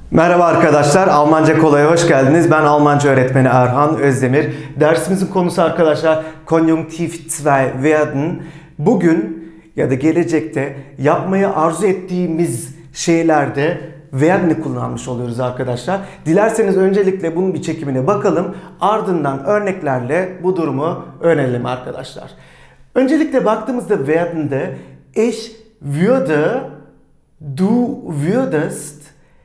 Merhaba arkadaşlar, Almanca Kolay'a hoş geldiniz. Ben Almanca öğretmeni Erhan Özdemir. Dersimizin konusu arkadaşlar Konjunktiv 2 werden. Bugün ya da gelecekte yapmayı arzu ettiğimiz şeylerde werden'i kullanmış oluyoruz arkadaşlar. Dilerseniz öncelikle bunun bir çekimine bakalım. Ardından örneklerle bu durumu öğrenelim arkadaşlar. Öncelikle baktığımızda werden'de ich würde, du würdest,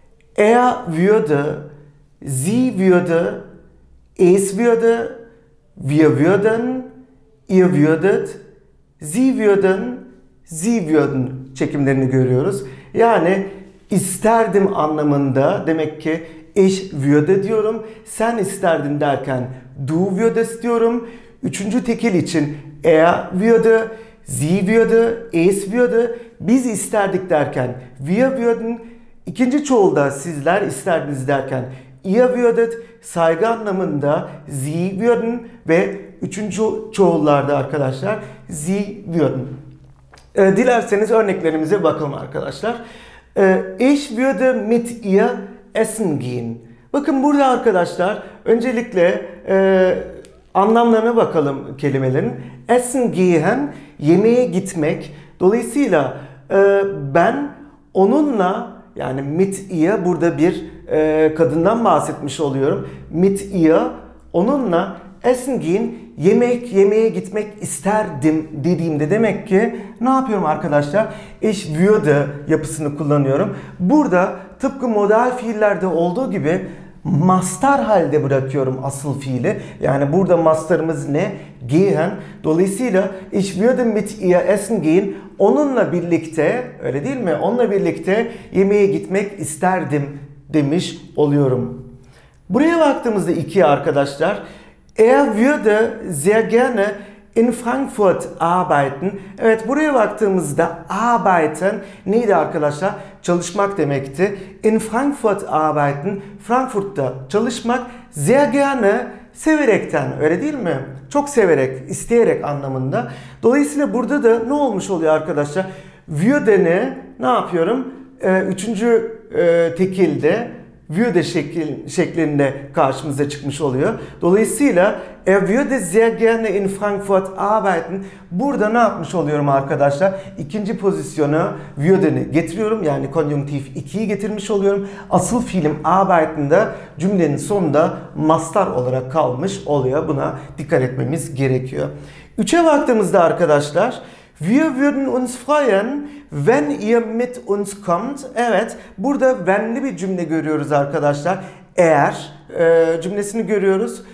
er würde, sie würde, es würde, wir würden, ihr würdet, sie würden, sie würden çekimlerini görüyoruz. Yani isterdim anlamında demek ki ich würde diyorum. Sen isterdin derken du würdest diyorum. Üçüncü tekil için er würde, sie würde, es würde. Biz isterdik derken wir würden. İkinci çoğulda sizler isterdiniz derken ihr würdet, saygı anlamında sie würden ve üçüncü çoğullarda arkadaşlar sie würden. Dilerseniz örneklerimize bakalım arkadaşlar. Ich würde mit ihr essen gehen. Bakın burada arkadaşlar öncelikle anlamlarına bakalım kelimelerin. Essen gehen, yemeğe gitmek. Dolayısıyla ben onunla, yani mit ihr, burada bir kadından bahsetmiş oluyorum. Mit ihr, onunla essen gehen, yemeğe gitmek isterdim dediğimde demek ki ne yapıyorum arkadaşlar? Ich würde yapısını kullanıyorum. Burada tıpkı modal fiillerde olduğu gibi mastar halde bırakıyorum asıl fiili. Yani burada mastarımız ne? Gehen. Dolayısıyla ich würde mit ihr essen gehen. Onunla birlikte, öyle değil mi? Onunla birlikte yemeğe gitmek isterdim demiş oluyorum. Buraya baktığımızda ikiye arkadaşlar. Er würde sehr gerne in Frankfurt arbeiten. Evet, buraya baktığımızda arbeiten neydi arkadaşlar? Çalışmak demekti. In Frankfurt arbeiten, Frankfurt'ta çalışmak, sehr gerne severekten, öyle değil mi? Çok severek, isteyerek anlamında. Dolayısıyla burada da ne olmuş oluyor arkadaşlar? Würden'i ne yapıyorum? Üçüncü tekilde würde şeklinde karşımıza çıkmış oluyor. Dolayısıyla er würde sehr gerne in Frankfurt arbeiten. Burada ne yapmış oluyorum arkadaşlar? İkinci pozisyona würden'i getiriyorum. Yani konjunktiv 2'yi getirmiş oluyorum. Asıl fiilim arbeiten'da cümlenin sonunda mastar olarak kalmış oluyor. Buna dikkat etmemiz gerekiyor. 3'e baktığımızda arkadaşlar wir würden uns freuen, wenn ihr mit uns kommt. Evet, burada when'li bir cümle görüyoruz arkadaşlar. Eğer cümlesini görüyoruz.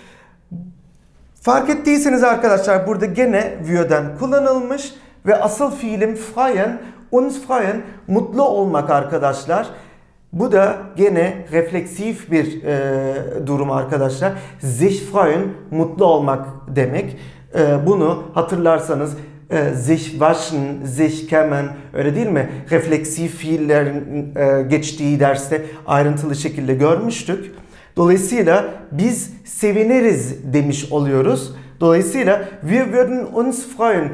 Fark ettiyseniz arkadaşlar burada gene würden kullanılmış ve asıl fiilim freuen, uns freuen, mutlu olmak arkadaşlar. Bu da gene refleksif bir durum arkadaşlar. Sich freuen, mutlu olmak demek. Bunu hatırlarsanız sich waschen, sich kämmen, öyle değil mi? Refleksif fiillerin geçtiği derste ayrıntılı şekilde görmüştük. Dolayısıyla biz seviniriz demiş oluyoruz. Dolayısıyla wir würden uns freuen,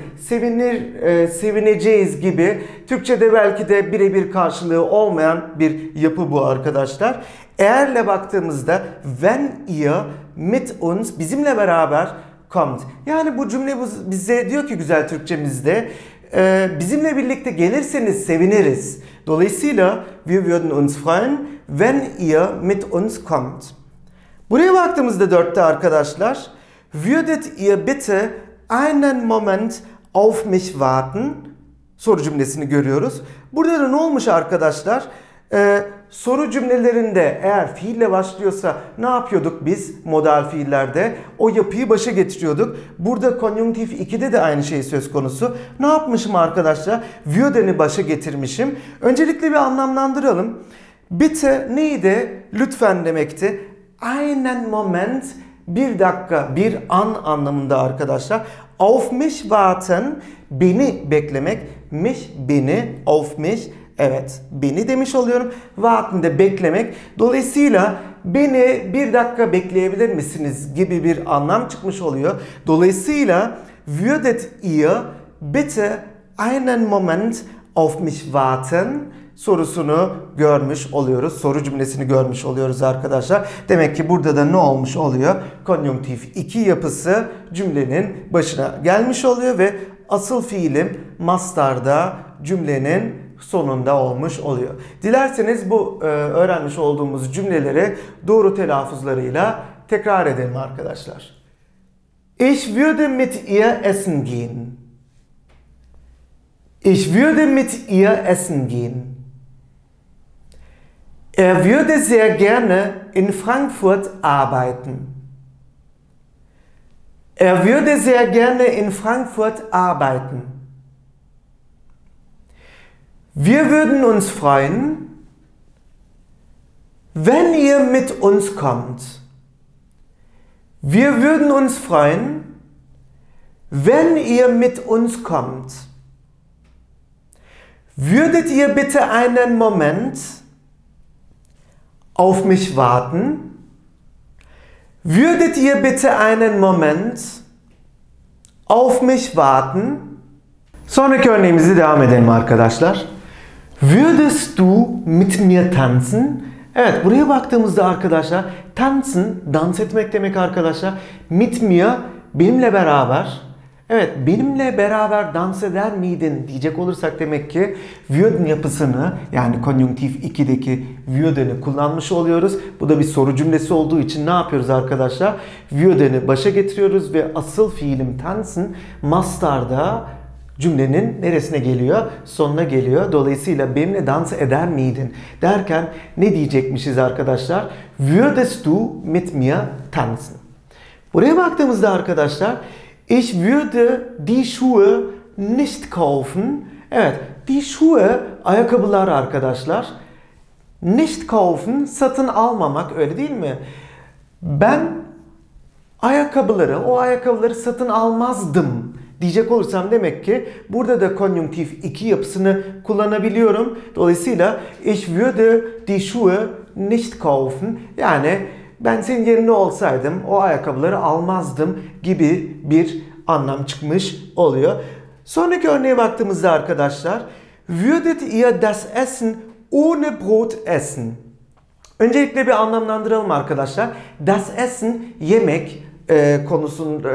sevineceğiz gibi Türkçe'de belki de birebir karşılığı olmayan bir yapı bu arkadaşlar. Eğerle baktığımızda wenn ihr mit uns, bizimle beraber kommt. Yani bu cümle bize diyor ki güzel Türkçemizde bizimle birlikte gelirseniz seviniriz. Dolayısıyla wir würden uns freuen, wenn ihr mit uns kommt. Buraya baktığımızda 4'te arkadaşlar würdet ihr bitte einen Moment auf mich warten? Soru cümlesini görüyoruz. Burada da ne olmuş arkadaşlar? Soru cümlelerinde eğer fiille başlıyorsa ne yapıyorduk biz modal fiillerde? O yapıyı başa getiriyorduk. Burada konjunktif 2'de de aynı şey söz konusu. Ne yapmışım arkadaşlar? Würden'i başa getirmişim. Öncelikle bir anlamlandıralım. Bitte neydi? Lütfen demekti. Einen Moment, bir dakika, bir an anlamında arkadaşlar. Auf mich warten, beni beklemek. Mich, beni, auf mich. Evet, beni demiş oluyorum. Warten de beklemek. Dolayısıyla beni bir dakika bekleyebilir misiniz gibi bir anlam çıkmış oluyor. Dolayısıyla würdet ihr bitte einen Moment auf mich warten? sorusunu görmüş oluyoruz. Soru cümlesini görmüş oluyoruz arkadaşlar. Demek ki burada da ne olmuş oluyor? Konjunktif 2 yapısı cümlenin başına gelmiş oluyor ve asıl fiilim mastarda cümlenin sonunda olmuş oluyor. Dilerseniz bu öğrenmiş olduğumuz cümleleri doğru telaffuzlarıyla tekrar edelim arkadaşlar. Ich würde mit ihr essen gehen. Ich würde mit ihr essen gehen. Er würde sehr gerne in Frankfurt arbeiten. Er würde sehr gerne in Frankfurt arbeiten. Wir würden uns freuen, wenn ihr mit uns kommt. Wir würden uns freuen, wenn ihr mit uns kommt. Würdet ihr bitte einen Moment auf mich warten? Würdet ihr bitte einen Moment auf mich warten? Sonraki örneğimizi devam edelim arkadaşlar. Würdest du mit mir tanzen? Evet, buraya baktığımızda arkadaşlar tanzen, dans etmek demek arkadaşlar. Mit mir, benimle beraber. Evet, benimle beraber dans eder miydin diyecek olursak demek ki würden yapısını, yani konjunktif 2'deki würden'i kullanmış oluyoruz. Bu da bir soru cümlesi olduğu için ne yapıyoruz arkadaşlar? Würden'i başa getiriyoruz ve asıl fiilim tanzen mastarda cümlenin neresine geliyor? Sonuna geliyor. Dolayısıyla benimle dans eder miydin derken ne diyecekmişiz arkadaşlar? Würdest du mit mir tanzen? Buraya baktığımızda arkadaşlar ich würde die Schuhe nicht kaufen. Evet, die Schuhe ayakkabılar arkadaşlar. Nicht kaufen satın almamak, öyle değil mi? Ben o ayakkabıları satın almazdım diyecek olursam demek ki burada da konjunktif 2 yapısını kullanabiliyorum. Dolayısıyla ich würde die Schuhe nicht kaufen. Yani ben senin yerine olsaydım o ayakkabıları almazdım gibi bir anlam çıkmış oluyor. Sonraki örneğe baktığımızda arkadaşlar würdet ihr das Essen ohne Brot essen? Öncelikle bir anlamlandıralım arkadaşlar. Das Essen yemek konusunun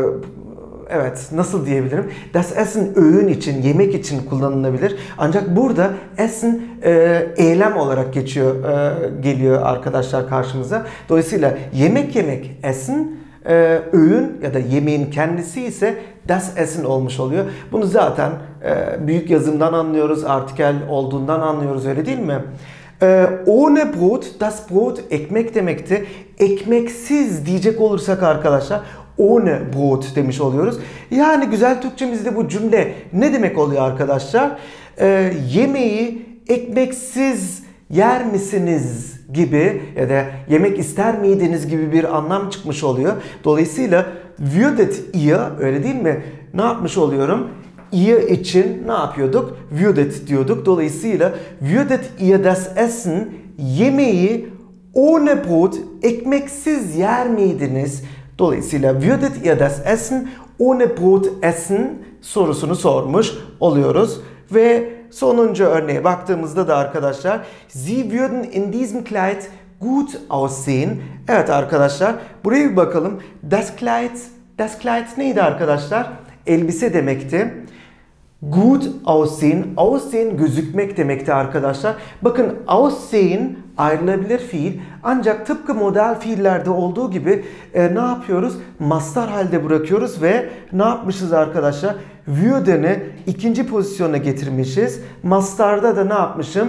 evet, nasıl diyebilirim? Das Essen öğün için, yemek için kullanılabilir. Ancak burada Essen eylem olarak geliyor arkadaşlar karşımıza. Dolayısıyla yemek Essen, öğün ya da yemeğin kendisi ise das Essen olmuş oluyor. Bunu zaten büyük yazımdan anlıyoruz, artikel olduğundan anlıyoruz, öyle değil mi? Ohne Brot, das Brot ekmek demekti. Ekmeksiz diyecek olursak arkadaşlar ohne Brot demiş oluyoruz. Yani güzel Türkçemizde bu cümle ne demek oluyor arkadaşlar? Yemeği ekmeksiz yer misiniz gibi ya da yemek ister miydiniz gibi bir anlam çıkmış oluyor. Dolayısıyla würdet ihr, öyle değil mi? Ne yapmış oluyorum? Ihr için ne yapıyorduk? Würdet diyorduk. Dolayısıyla würdet ihr das Essen, yemeği ohne Brot, ekmeksiz yer miydiniz? Dolayısıyla würdet ihr das Essen ohne Brot essen sorusunu sormuş oluyoruz. Ve sonuncu örneğe baktığımızda da arkadaşlar Sie würden in diesem Kleid gut aussehen. Evet arkadaşlar, buraya bir bakalım. Das Kleid neydi arkadaşlar? Elbise demekti. Gut aussehen, aussehen gözükmek demekti arkadaşlar. Bakın aussehen ayrılabilir fiil, ancak tıpkı modal fiillerde olduğu gibi ne yapıyoruz? Mastar halde bırakıyoruz ve ne yapmışız arkadaşlar? Würden'i ikinci pozisyona getirmişiz. Mastarda da ne yapmışım?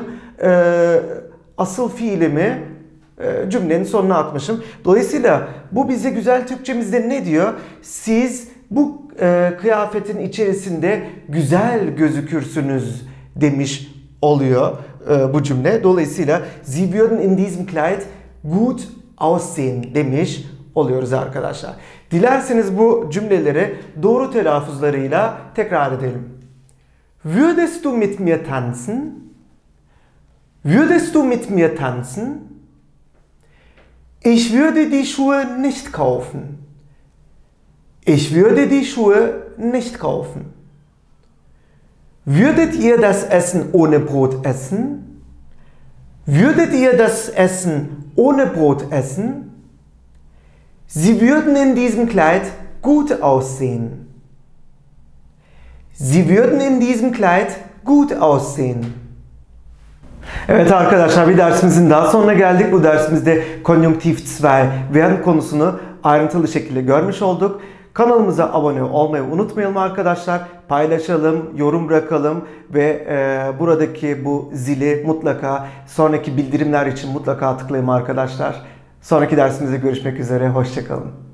Asıl fiilimi cümlenin sonuna atmışım. Dolayısıyla bu bize güzel Türkçemizde ne diyor? Siz bu kıyafetin içerisinde güzel gözükürsünüz demiş oluyor bu cümle. Dolayısıyla Sie würden in diesem Kleid gut aussehen demiş oluyoruz arkadaşlar. Dilerseniz bu cümleleri doğru telaffuzlarıyla tekrar edelim. Würdest du mit mir tanzen? Würdest du mit mir tanzen? Ich würde die Schuhe nicht kaufen. Ich würde die Schuhe nicht kaufen. Würdet ihr das Essen ohne Brot essen? Würdet ihr das Essen ohne Brot essen? Sie würden in diesem Kleid gut aussehen. Sie würden in diesem Kleid gut aussehen. Evet arkadaşlar, bir dersimizin daha sonuna geldik. Bu dersimizde konjunktif 2 werden konusunu ayrıntılı şekilde görmüş olduk. Kanalımıza abone olmayı unutmayalım arkadaşlar. Paylaşalım, yorum bırakalım ve buradaki bu zili mutlaka sonraki bildirimler için mutlaka tıklayın arkadaşlar. Sonraki dersimizde görüşmek üzere. Hoşça kalın.